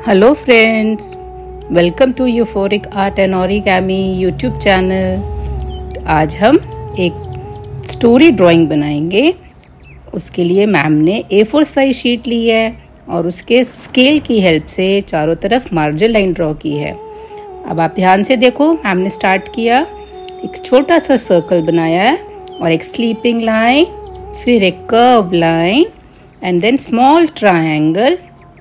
Hello friends, welcome to euphoric art and origami YouTube channel. आज हम एक story drawing बनाएंगे। उसके लिए मैम ने A4 साइज शीट ली है और उसके स्केल की हेल्प से चारों तरफ मार्जिन लाइन ड्रॉ की है। अब आप ध्यान से देखो, मैम ने स्टार्ट किया, एक छोटा सा सर्कल बनाया है और एक स्लीपिंग लाइन, फिर एक curve line and then small triangle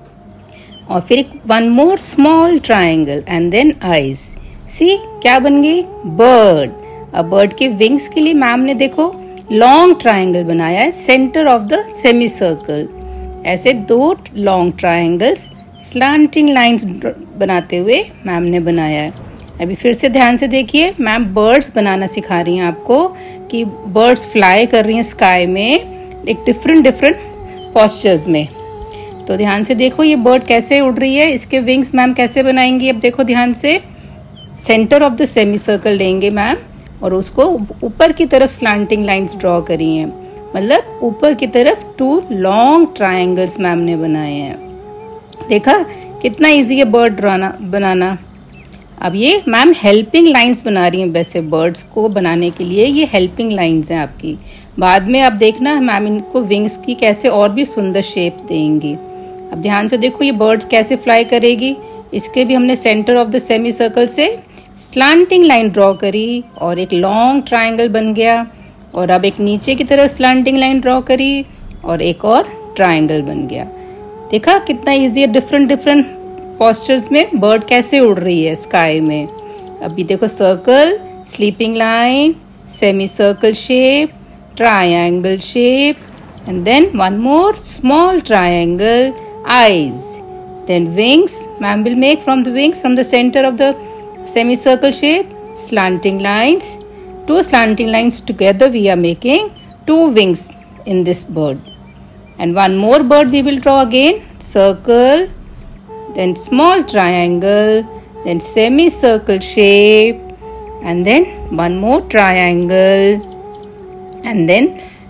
और फिर एक one more small triangle and then eyes. See क्या बन गई? बर्ड। अब बर्ड के विंग्स के लिए मैम ने देखो लॉन्ग ट्रायंगल बनाया है centre of the semi circle. ऐसे दो लॉन्ग ट्रायंगल्स स्लैंटिंग लाइंस बनाते हुए मैम ने बनाया है। अभी फिर से ध्यान से देखिए, मैम बर्ड्स बनाना सिखा रही हैं आपको कि बर्ड्स फ्लाई कर रही हैं स्काई में एक डिफरेंट पोस्चर्स में। तो ध्यान से देखो ये बर्ड कैसे उड़ रही है, इसके विंग्स मैम कैसे बनाएंगी। अब देखो ध्यान से, centre of the semi circle लेंगे मैम और उसको ऊपर की तरफ स्लैंटिंग लाइंस ड्रॉ करी हैं, मतलब ऊपर की तरफ टू लॉन्ग ट्रायंगल्स मैम ने बनाए हैं। देखा कितना इजी है बर्ड बनाना। अब ये मैम हेल्पिंग लाइंस बना रही हैं। वैसे बर्ड्स को बनाने के लिए ये हेल्पिंग लाइंस हैं आपकी। बाद में आप देखना मैम इनको विंग्स की कैसे और भी सुंदर शेप देंगी। अब ध्यान से देखो ये बर्ड्स कैसे फ्लाई करेगी। इसके भी हमने centre of the semi circle से स्लैंटिंग लाइन ड्रॉ करी और एक लॉन्ग ट्रायंगल बन गया। और अब एक नीचे की तरफ स्लैंटिंग लाइन ड्रॉ करी और एक और ट्रायंगल बन गया। देखा कितना इजी है, डिफरेंट पोस्चर्स में बर्ड कैसे उड़ रही है स्काई में। अभी देखो circle, sleeping line, semi circle shape, triangle shape and then one more small triangle, eyes, then wings. Ma'am will make from the wings, from the center of the semicircle shape, slanting lines. Two slanting lines together we are making two wings in this bird. And one more bird we will draw again, circle, then small triangle, then semicircle shape and then one more triangle and then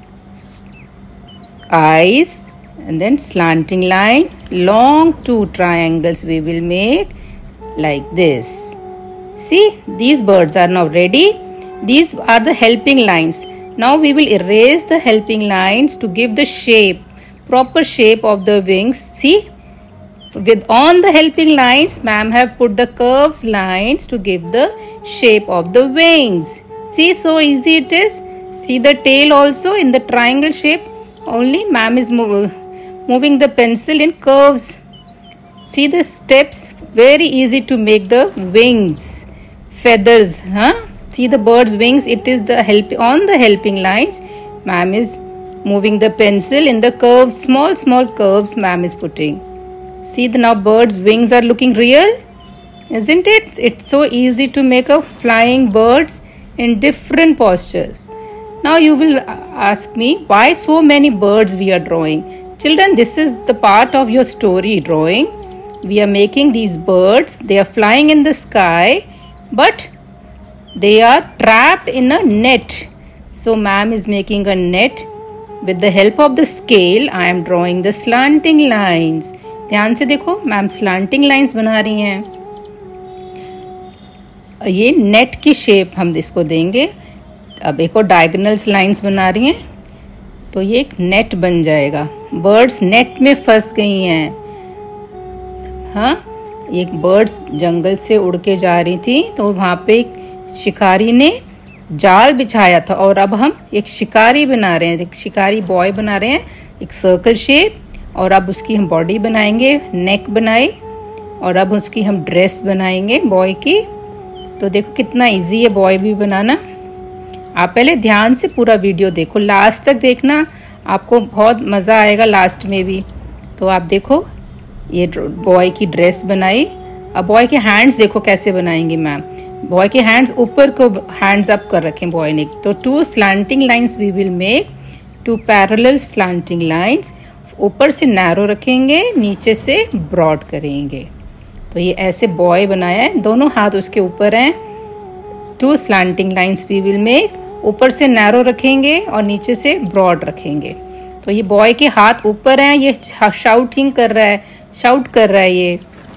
eyes and then slanting line, long two triangles we will make like this. See, these birds are now ready. These are the helping lines. Now we will erase the helping lines to give the shape, proper shape of the wings. See, with on the helping lines ma'am have put the curves lines to give the shape of the wings. See, so easy it is. See the tail also in the triangle shape. Only ma'am is moving the pencil in curves. See the steps, very easy to make the wings, feathers. See the bird's wings, it is the on the helping lines. Ma'am is moving the pencil in the curves, small curves ma'am is putting. See the now bird's wings are looking real, isn't it? It's so easy to make a flying birds in different postures. Now you will ask me why so many birds we are drawing. Children, this is the part of your story drawing. We are making these birds. They are flying in the sky, but they are trapped in a net. So ma'am is making a net. With the help of the scale, I am drawing the slanting lines. ध्यान से देखो, ma'am slanting lines बना रही हैं। ये net की shape हम इसको देंगे। अब एक और डायगोनल लाइंस बना रही हैं तो ये एक नेट बन जाएगा। बर्ड्स नेट में फंस गई हैं। एक बर्ड्स जंगल से उड़ के जा रही थी तो वहाँ पे एक शिकारी ने जाल बिछाया था और अब हम एक शिकारी बना रहे हैं, एक शिकारी बॉय बना रहे हैं, एक सर्कल शेप। और अब उसकी हम बॉडी बनाएंगे, नेक बनाई और अब उसकी हम ड्रेस बनाएंगे बॉय की। तो देखो कितना इजी है बॉय भी बनाना। आप पहले ध्यान से पूरा वीडियो देखो, लास्ट तक देखना, आपको बहुत मज़ा आएगा लास्ट में भी। तो आप देखो ये बॉय की ड्रेस बनाई। अब बॉय के हैंड्स देखो कैसे बनाएंगे मैम। बॉय के हैंड्स ऊपर को हैंड्स अप कर रखे बॉय ने। तो two slanting lines we will make, two parallel slanting lines. ऊपर से नैरो रखेंगे, नीचे से ब्रॉड करेंगे। तो ये ऐसे बॉय बनाया है, दोनों हाथ उसके ऊपर हैं। Two slanting lines we will make, ऊपर से नैरो रखेंगे और नीचे से ब्रॉड रखेंगे। तो ये बॉय के हाथ ऊपर हैं, ये शाउट कर रहा है ये।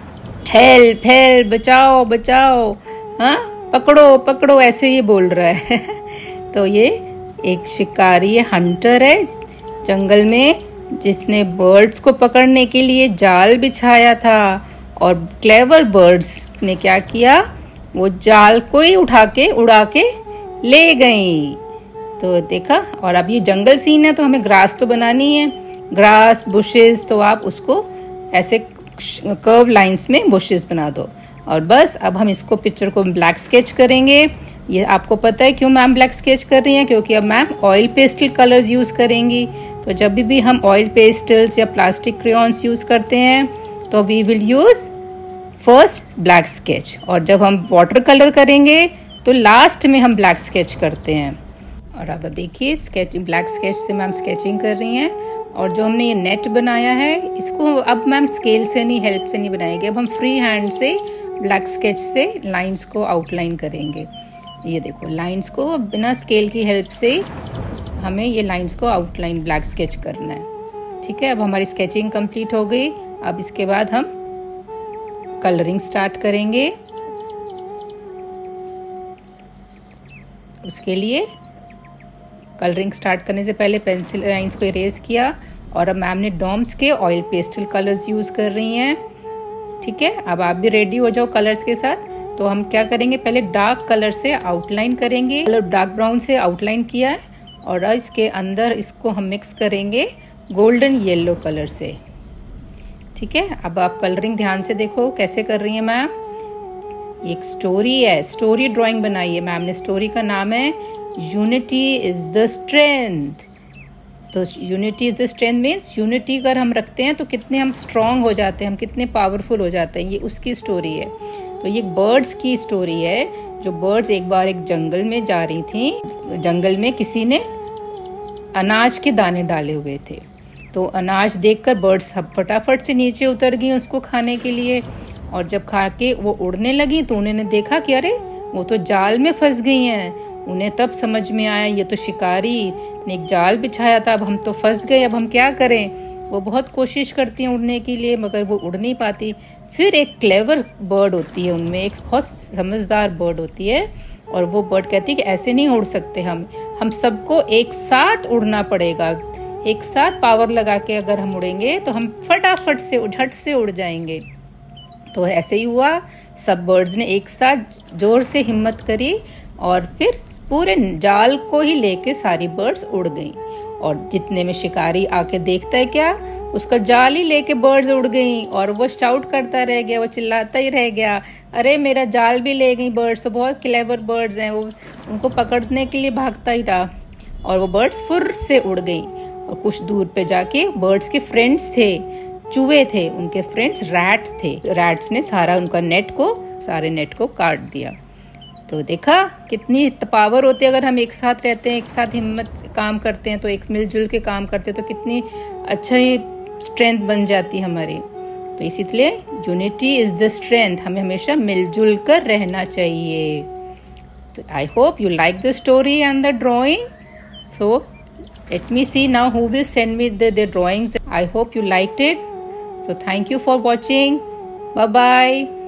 हेल्प हेल्प, बचाओ बचाओ, हाँ पकड़ो पकड़ो, ऐसे ये बोल रहा है। तो ये एक शिकारी है, हंटर है जंगल में, जिसने बर्ड्स को पकड़ने के लिए जाल बिछाया था। और क्लेवर बर्ड्स ने क्या किया, वो जाल को ही उड़ा के ले गई। तो देखा। और अब ये जंगल सीन है तो हमें ग्रास तो बनानी है, ग्रास बुशेस, तो आप उसको ऐसे कर्व लाइंस में बुशेस बना दो। और बस अब हम इसको पिक्चर को ब्लैक स्केच करेंगे। ये आपको पता है क्यों मैम ब्लैक स्केच कर रही हैं, क्योंकि अब ma'am oil pastel colours use करेंगी। तो जब भी हम ऑयल पेस्टल्स या प्लास्टिक क्रेयॉन्स यूज़ करते हैं तो we will use first black sketch, और जब हम वाटर कलर करेंगे तो लास्ट में हम ब्लैक स्केच करते हैं। और अब देखिए ब्लैक स्केच से मैम स्केचिंग कर रही हैं। और जो हमने ये नेट बनाया है, इसको अब मैम स्केल से नहीं, हेल्प से नहीं बनाएंगे, अब हम फ्री हैंड से ब्लैक स्केच से लाइंस को आउटलाइन करेंगे। ये देखो लाइंस को बिना स्केल की हेल्प से हमें ये लाइंस को आउटलाइन ब्लैक स्केच करना है। ठीक है, अब हमारी स्केचिंग कंप्लीट हो गई। अब इसके बाद हम कलरिंग स्टार्ट करेंगे। उसके लिए कलरिंग स्टार्ट करने से पहले पेंसिल लाइंस को इरेज किया, और अब मैम ने डॉम्स के ऑयल पेस्टल कलर्स यूज़ कर रही हैं। ठीक है, अब आप भी रेडी हो जाओ कलर्स के साथ। तो हम क्या करेंगे, पहले डार्क कलर से आउटलाइन करेंगे, मतलब डार्क ब्राउन से आउटलाइन किया है, और इसके अंदर इसको हम मिक्स करेंगे गोल्डन येलो कलर से। ठीक है, अब आप कलरिंग ध्यान से देखो कैसे कर रही हैं मैम। एक स्टोरी है, स्टोरी ड्राइंग बनाई है मैम ने। स्टोरी का नाम है यूनिटी इज द स्ट्रेंथ। तो unity is the strength means unity अगर हम रखते हैं तो कितने हम स्ट्रांग हो जाते हैं, हम कितने पावरफुल हो जाते हैं, ये उसकी स्टोरी है। तो ये बर्ड्स की स्टोरी है। जो बर्ड्स एक बार एक जंगल में जा रही थी, जंगल में किसी ने अनाज के दाने डाले हुए थे। तो अनाज देखकर बर्ड्स सब फटाफट से नीचे उतर गई उसको खाने के लिए। और जब खा के वो उड़ने लगी तो उन्होंने देखा कि अरे वो तो जाल में फंस गई हैं। उन्हें तब समझ में आया ये तो शिकारी ने एक जाल बिछाया था, अब हम तो फंस गए, अब हम क्या करें। वो बहुत कोशिश करती हैं उड़ने के लिए, मगर वो उड़ नहीं पाती। फिर एक क्लेवर बर्ड होती है उनमें, एक बहुत समझदार बर्ड होती है, और वो बर्ड कहती है कि ऐसे नहीं उड़ सकते हम सबको एक साथ उड़ना पड़ेगा। एक साथ पावर लगा के अगर हम उड़ेंगे तो हम फटाफट से झट से उड़ जाएंगे। तो ऐसे ही हुआ, सब बर्ड्स ने एक साथ जोर से हिम्मत करी, और फिर पूरे जाल को ही लेके सारी बर्ड्स उड़ गईं। और जितने में शिकारी आके देखता है क्या, उसका जाल ही लेके बर्ड्स उड़ गईं। और वो शाउट करता रह गया, वो चिल्लाता ही रह गया, अरे मेरा जाल भी ले गई बर्ड्स, तो बहुत क्लेवर बर्ड्स हैं, वो उनको पकड़ने के लिए भागता ही रहा। और वो बर्ड्स फुर्र से उड़ गई। और कुछ दूर पे जाके बर्ड्स के फ्रेंड्स थे, चूहे थे, उनके फ्रेंड्स रैट्स थे। रैट्स ने सारे नेट को काट दिया। तो देखा कितनी पावर होती है अगर हम एक साथ रहते हैं, एक साथ हिम्मत से काम करते हैं, तो एक मिलजुल के काम करते हैं तो कितनी अच्छा ही स्ट्रेंथ बन जाती है हमारी। तो इसीलिए यूनिटी इज द स्ट्रेंथ, हमें हमेशा मिलजुल कर रहना चाहिए। तो I hope you like the story and the drawing. So let me see now who will send me the drawings. I hope you liked it. So thank you for watching. Bye bye.